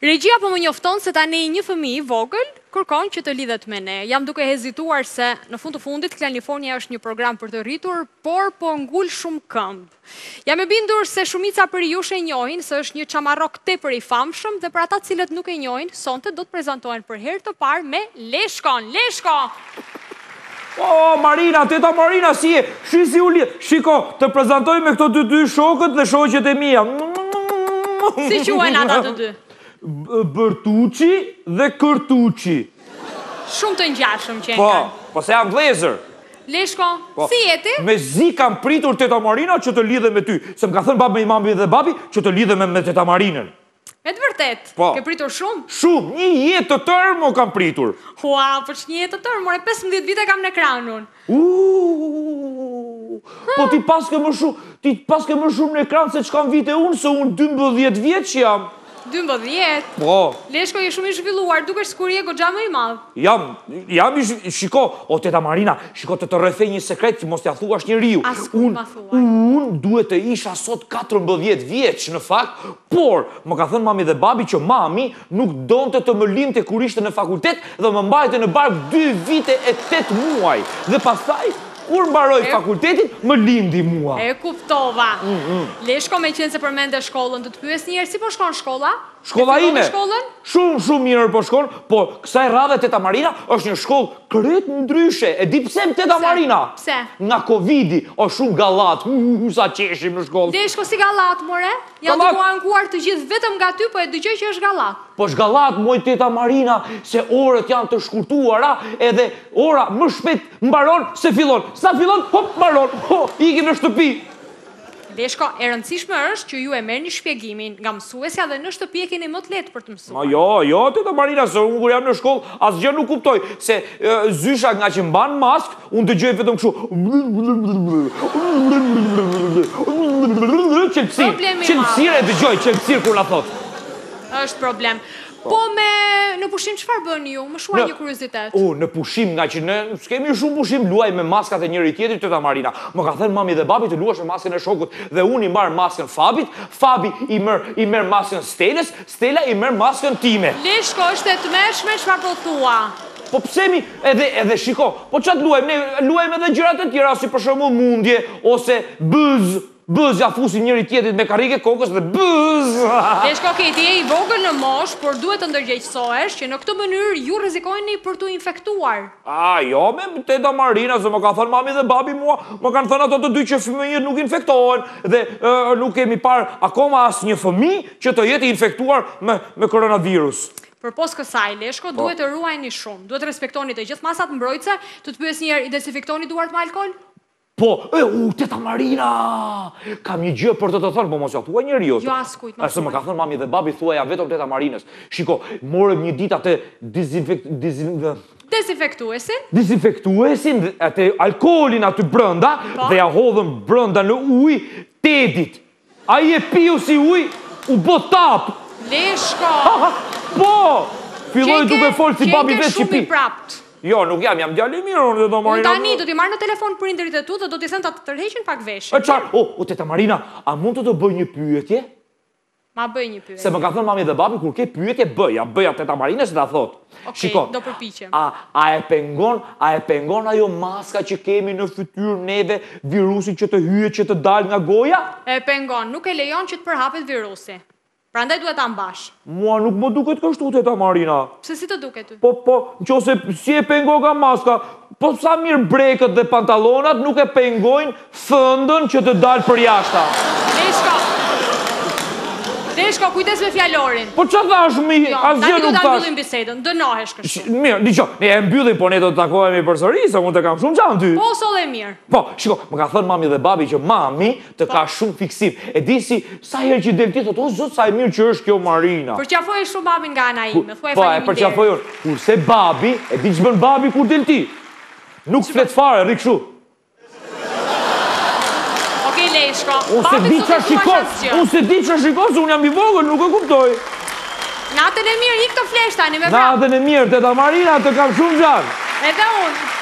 Regjia po më njofton se tani një fëmijë i vogël kërkon që të lidhet me ne. Jam duke hezituar se në fund të fundit Klanifornia është një program për të rritur, por po ngul shumë këmbë. Jam e bindur se shumica për jush e njohin se është një çamarrok tepër i famshëm dhe për ata të cilët nuk e njohin, sonte do të prezantohen për herë të parë me Leshkon. Leshko! O, Marina, teta Marina, si e? Si u lidh? Shiko, të prezantoj me këto dy shokët dhe shoqet e mia. Si quhen ata të dy? Bërtuçi dhe Kërtuçi. Shumë të ngjashëm që Po, kanë. po se jam vlezër. Leshko, si jeti? Me zi kam pritur teta Marina që të lidhe me ty. Se më ka thënë babi, mami dhe babi që të lidhe me teta Marinën. Me të vërtet? Po. Ke pritur shumë? Shumë, një jetë të tërë më kam pritur. Ua, për që një jetë të tërë, more 15 vite kam në ekranun. Po ti paske më shumë në ekran se që kam vite unë, se unë 12 vjetë që jam. 12? Po. Leshko, je shumë i zhvilluar, duke s'kur je goxha më i madh. Jam shiko, o teta Marina, shiko të rrethej një sekret që mos t'ja thuash njeriu. Askuj ma thuaj. Unë duhet të isha sot 14 vjeç në fakt, por më ka thënë mami dhe babi që mami nuk donte të më lindte kur ishte në fakultet dhe më mbajte në bark 2 vite e 8 muaj. Dhe pastaj kur mbaroj fakultetin, më lindi mua. E kuptova. Leshko, me qenë se përmende shkollën, të të pyes njerë, si po shkon shkolla? Shkolla ime, shkollën? shumë mirë po shkon, po kësaj radhe teta Marina është një shkollë krejt ndryshe. E di pse teta Marina? Pse? Nga Covidi, është shumë gallat, sa qeshim në shkollë. Leshko, si gallat, more? Janë duke ankuar të gjithë vetëm nga ty, po e dëgjoj që është gallat. Po është gallat, moj teta Marina, se orët janë të shkurtuara, edhe ora më shpejt mbaron se fillon. Sa fillon, hop, mbaron, ikim në shtëpi. Leshko, e rëndësishme është që ju e merrni shpjegimin nga mësuesja dhe në shtëpi e keni më të lehtë për të mësuar. Jo, teta Marina, se unë kur jam në shkollë, asgjë nuk kuptoj, se zysha nga që mban mask, unë dëgjoj vetëm kështu. Qelpsir e dëgjoj, qelpsir kur na thot. Është problem. Po në pushim çfarë bën ju? Më shuaj një kuriozitet. Në pushim, nga që ne s'kemi shumë pushim, luaj me maskat e njëri tjetrit, teta Marina. Më ka thënë mami dhe babi të luash me maskën e shokut dhe unë i marr maskën Fabit, Fabi i merr maskën Stelës, Stela i merr maskën time. Leshko, është e tmeshme çfarë po thua? Po pse mi, edhe shiko, po çat luajmë, ne luajmë edhe gjërat e tjera, si për shembull mundje ose bëz ja fusin njëri tjetrit me karrike kokës dhe bëz. Leshko, ti je i vogël në mosh, por duhet të ndërgjegjësohesh që në këtë mënyrë ju rrezikojeni për t'u infektuar. Jo, me teta Marina, se më ka thënë mami dhe babi mua, më kanë thënë ato të dy që fëmijët nuk infektohen dhe nuk kemi parë akoma asnjë fëmijë që të jetë infektuar me koronavirus. Përpos kësaj, Leshko, duhet të ruajeni shumë, duhet të respektoni të gjithë masat mbrojtëse, të pyes një herë, i dezinfektoni duart me alkool? Po, teta Marina, kam një gjë për të thënë, po mos ja thuaj njeriu. Jo, askujt, mos. Se më ka thënë mami dhe babi thuaja vetëm teta Marinës. Shiko, morëm një ditë atë dezinfektuesin, atë alkoolin aty brenda dhe ja hodhëm brenda në ujë Tedit. Ai e piu si ujë, u bë tap. Leshko. Po, filloi duke folë si babi vetë që pi. Jo, nuk jam djalë i mirë, teta Marina. Unë tani do t'i marrë në telefon prindërit e tu dhe do t'i thënë ta të tërheqin pak veshje. Teta Marina, a mund të bëj një pyetje? Ma bëj një pyetje. Se më ka thënë mami dhe babi, kur ke pyetje, bëja teta Marina se ta thot. Okej, do përpiqem. A e pengon ajo maska që kemi në fytyrë neve, virusin që të hyjet, që të dalë nga goja? E pengon, nuk e lejon që të përhapet virusi. Prandaj duhet ta mbash. Mua nuk më duket kështu, teta Marina. Pse si të duket ty? Po, nëse si e pengon nga maska, po sa mirë brekët dhe pantallonat nuk e pengojnë thëndën që të dalë për jashta. Leshko, kujdes me fjalorin. Po që thash mi, asgjë nuk thash. Tani do ta mbyllim bisedën, dënohesh kështu. Mirë, diqo, ne e mbyllim, po ne do të takohemi përsëri, se unë të kam shumë qanë ty. Po, soll e mirë. Po, shiko, më ka thënë mami dhe babi që mami të ka shumë fiksim. E di si, sa herë që del ti, thotë, o zot, sa e mirë që është kjo Marina. Përqafoj shumë babin nga ana ime, thuaj faleminderit. Po, faleminderit. e përqafoj unë. Kurse babi, e di që bën babi kur del ti. Nuk flet fare, rri kështu. Leshko, unë se di që shikon, se unë jam i vogël, nuk e kuptoj. Natën e mirë, ik të flesh tani me Natën e mirë, teta Marina, të kam shumë gjanë. Edhe unë.